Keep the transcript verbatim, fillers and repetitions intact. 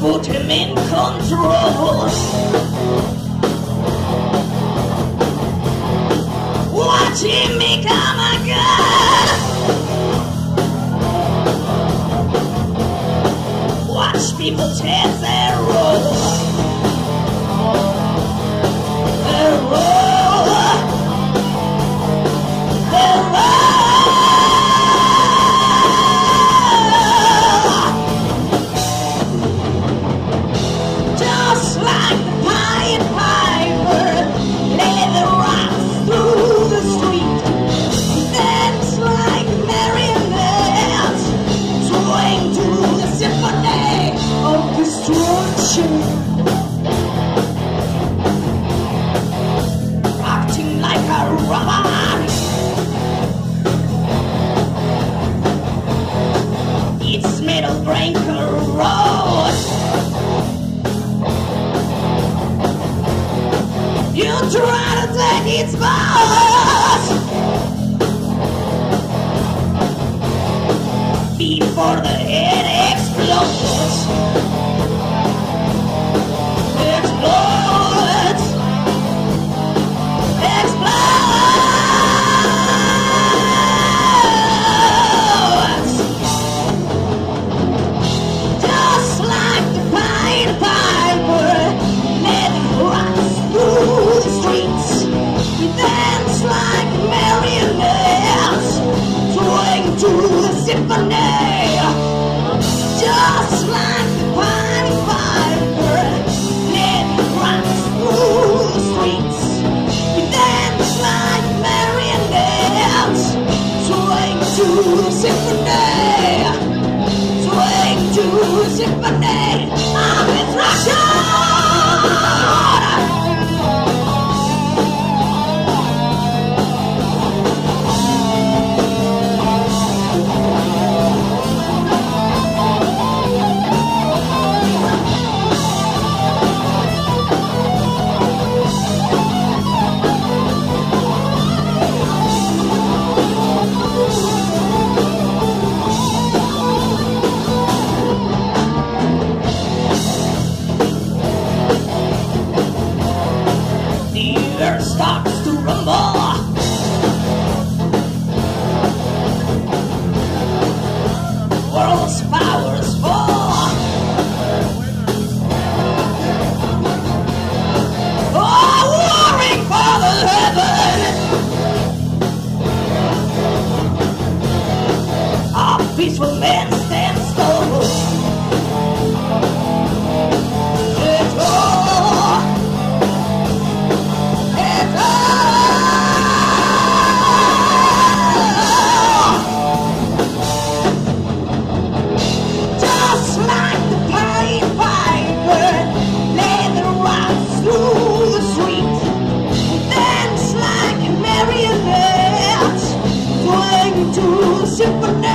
put him in control. Watch him become a god. Watch people chase their role. Their role. Their role. Just like the Pied Piper, lay the rocks through the street. Dance like marionettes, swing to the symphony of destruction. Acting like a robot. Its middle brain corrodes. You try to take its boss before the head explodes. Explodes. Explodes. Just like the Pied Piper, let it rocks through the streets. We dance like marionettes, swing to the symphony. Just like the Pied Piper, let it rocks through the streets. We dance like marionettes, swing to the symphony. Swing to the symphony of destruction. Starts to rumble. World's powers fall. Oh, warring for the heaven. A peaceful man stands tall. It's all. Symphony.